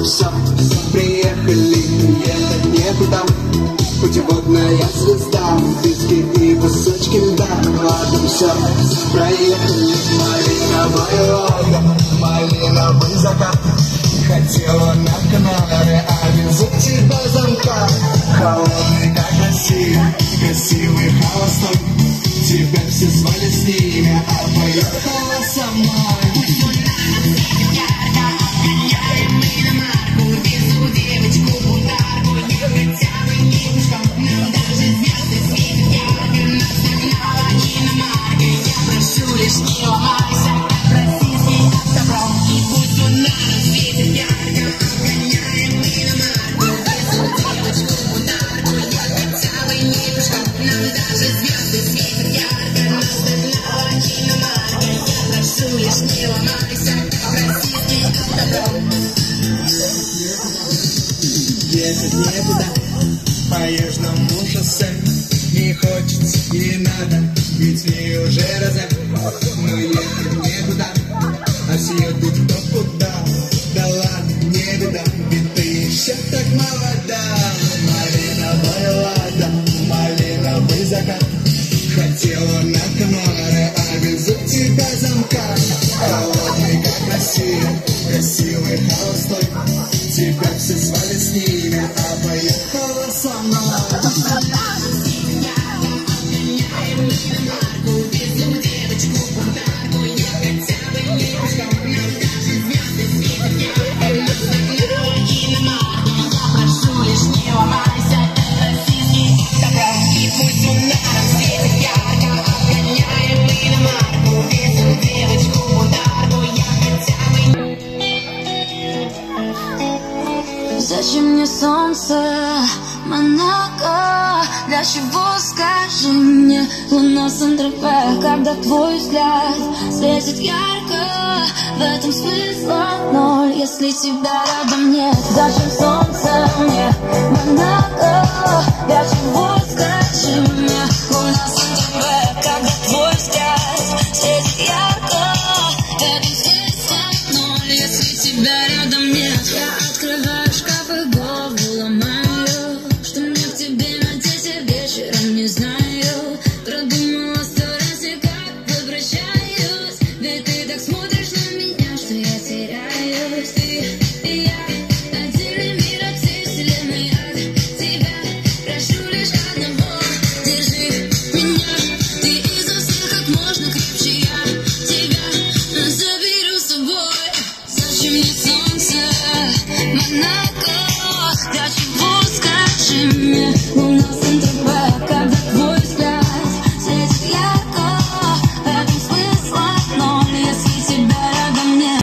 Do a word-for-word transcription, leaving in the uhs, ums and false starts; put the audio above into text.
все, приехали, ехать некуда. Путеводная звезда, диски и кусочки льда. Ладно, все, проехали. Малиновое лого, малиновый закат. Хотела на Канары, а везу тебя замка. Холодный, как Россия, красивый, холостой. Тебя все звали с ними, а поехала со мной. Ехать некуда по южному шоссе. Не хочется и надо, ведь мне уже раза. Но ехать некуда, а съедут кто куда. Да ладно, не беда, ведь ты еще так молода. Малиновая лада, малиновый закат. Хотела на Канары, а везу тебя замка. Холодный, как Россия, красивый, холостой. Тебя все звали с ними, а поехала со мной. Зачем мне солнце, Монако? Для чего, скажи мне, луна Сан-Тропе? Когда твой взгляд светит ярко, в этом смысла ноль, если тебя рядом нет. Зачем солнце мне, Монако?